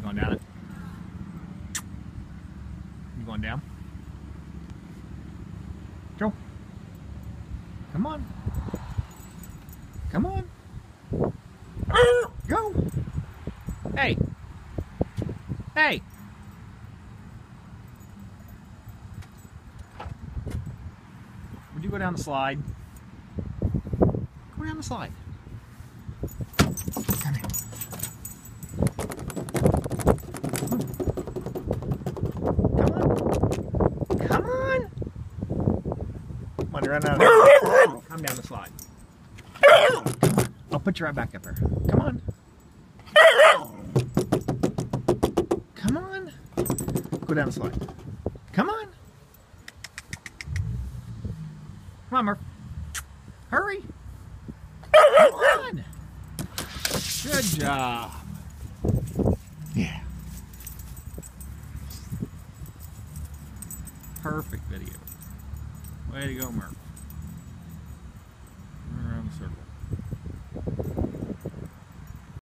going down it? You going down? Go. Come on. Come on. Go. Hey. Hey. Would you go down the slide? Go down the slide. Come here. Come on. Come on, you're running out of here. Come down the slide. I'll put you right back up there. Come on. Come on. Go down the slide. Come on. Come on, Murph. Hurry. Come on. Good job. Yeah. Perfect video. Way to go, Murph.